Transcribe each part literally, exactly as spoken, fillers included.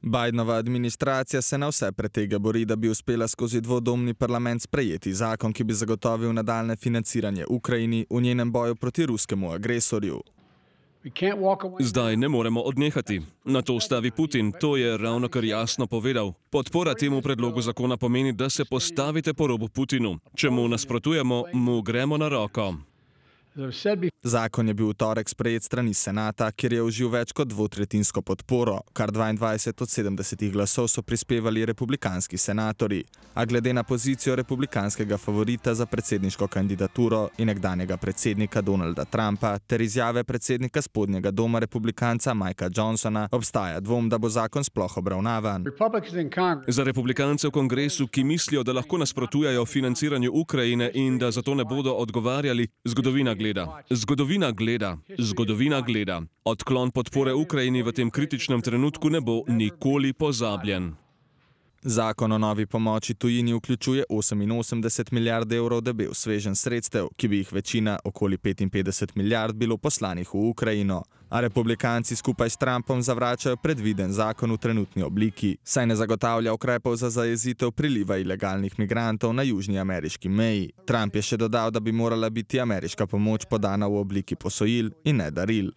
Bidenova administracija se na vse pretege bori, da bi uspela skozi dvodomni parlament sprejeti zakon, ki bi zagotovil nadaljne financiranje Ukrajini v njenem boju proti ruskemu agresorju. Zdaj ne moremo odnehati. Na to stavi Putin, to je ravnokar jasno povedal. Podpora temu predlogu zakona pomeni, da se postavite po robu Putinu. Če mu nasprotujemo, mu gremo na roko. Zakon je bil v torek sprejet strani senata, kjer je užil več kot dvotretjinsko podporo, kar dvaindvajset od sedemdesetih glasov so prispevali republikanski senatorji. A glede na pozicijo republikanskega favorita za predsedniško kandidaturo in nekdanjega predsednika Donalda Trumpa ter izjave predsednika spodnjega doma republikanca Mikea Johnsona, obstaja dvom, da bo zakon sploh obravnavan. Za republikance v kongresu, ki mislijo, da lahko nasprotujajo financiranju Ukrajine in da zato ne bodo odgovarjali, zgodovina gleda. Zgodovina gleda. Zgodovina gleda. Odklon podpore Ukrajini v tem kritičnem trenutku ne bo nikoli pozabljen. Zakon o novi pomoči tujini vključuje oseminosemdeset milijard evrov debel sveženj sredstev, ki bi jih večina, okoli petinpetdeset milijard, bilo poslanih v Ukrajino. A republikanci skupaj s Trumpom zavračajo predviden zakon v trenutni obliki, saj ne zagotavlja ukrepov za zajezitev priliva ilegalnih migrantov na južni ameriški meji. Trump je še dodal, da bi morala biti ameriška pomoč podana v obliki posojil in ne daril.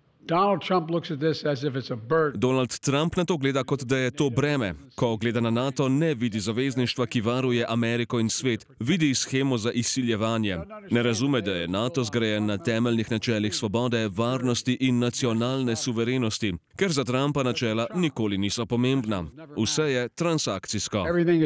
Donald Trump na to gleda, kot da je to breme. Ko gleda na NATO, ne vidi zavezništva, ki varuje Ameriko in svet, vidi shemo za izsiljevanje. Ne razume, da je NATO zgrajen na temeljnih načelih svobode, varnosti in nacionalne suverenosti, ker za Trumpa načela nikoli niso pomembna. Vse je transakcijsko.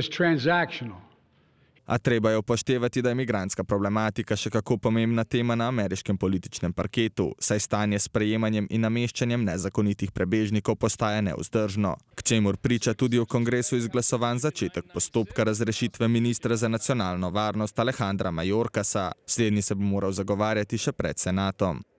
A treba je upoštevati, da je migrantska problematika še kako pomembna tema na ameriškem političnem parketu, saj stanje s sprejemanjem in nameščanjem nezakonitih prebežnikov postaja nevzdržno, k čemur priča tudi v kongresu izglasovan začetek postopka razrešitve ministra za nacionalno varnost Alejandra Mayorkasa. Slednji se bo moral zagovarjati še pred senatom.